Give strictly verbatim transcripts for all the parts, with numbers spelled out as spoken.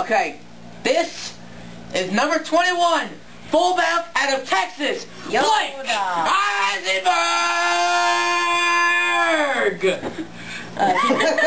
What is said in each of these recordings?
Okay, this is number twenty-one, fullback out of Texas, Yoda. Blake Eisenberg! Uh,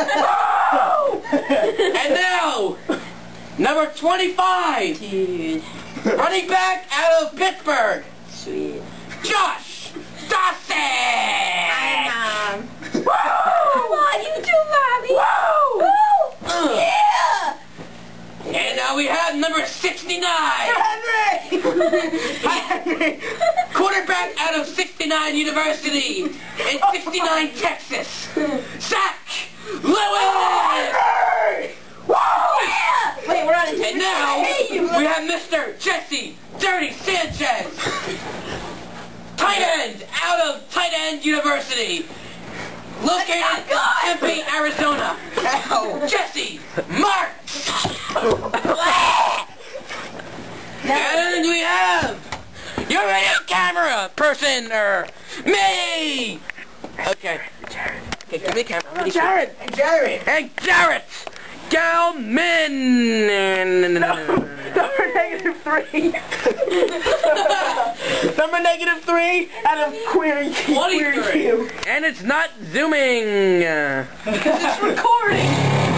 and now, number twenty-five, dude. Running back out of Pittsburgh, sweet, Josh Dawson! Hi, Mom. Woo! Come on, you too, Mommy! Woo! Woo! Yeah! And now we have number sixty-nine, Henry! Henry! Quarterback out of sixty-nine University in sixty-nine, Texas, Zach Lewis! Woo! Yeah! Wait, we're on a And now, we have Mister Jesse Dirty Sanchez, tight end out of Tight End University, located in Tempe, Arizona. Jesse Marks! And we have your radio camera person, or me! Okay. Okay, give me the camera. Oh, Jared! Hey, Jared! Hey, Jared! Gelman! No, number negative three. Number negative three out of Queer Queer Q. And it's not zooming. Because it's recording.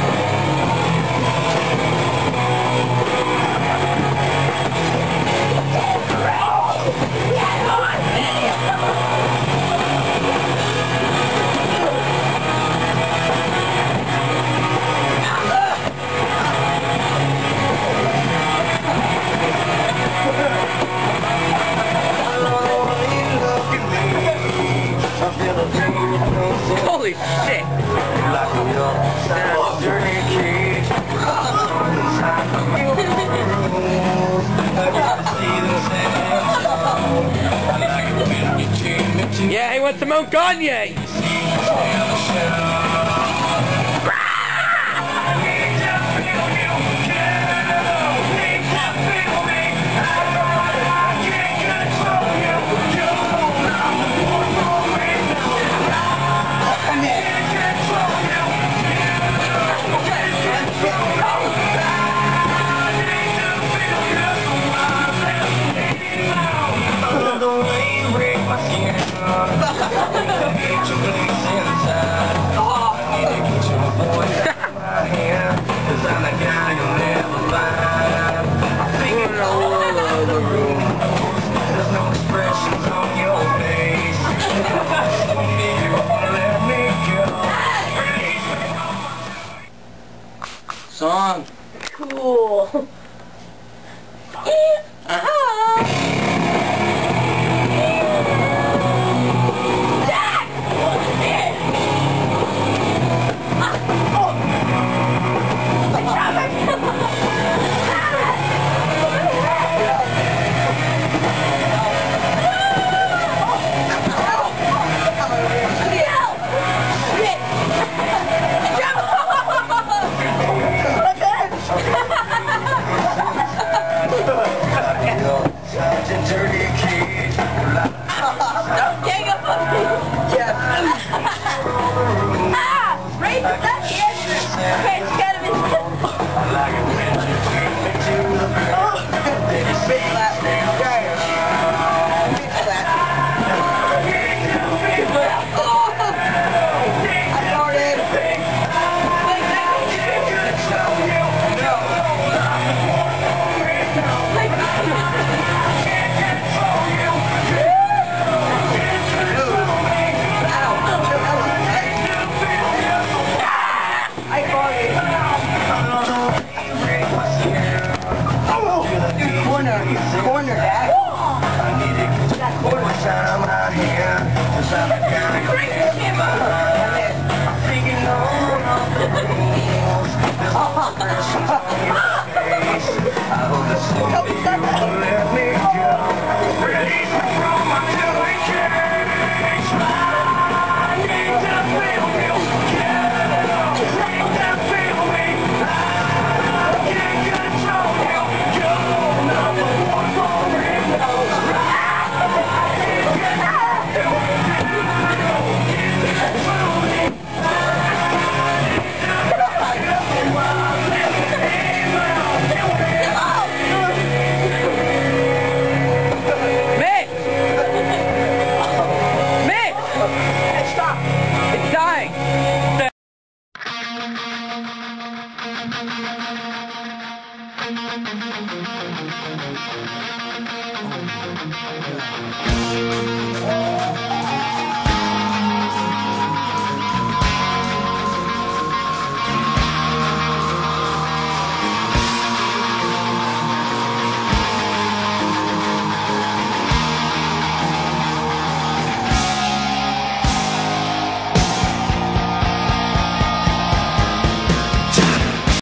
Holy shit! Yeah, he wants some Mount Gagne! Song. Cool. Uh-huh. Ha ha ha!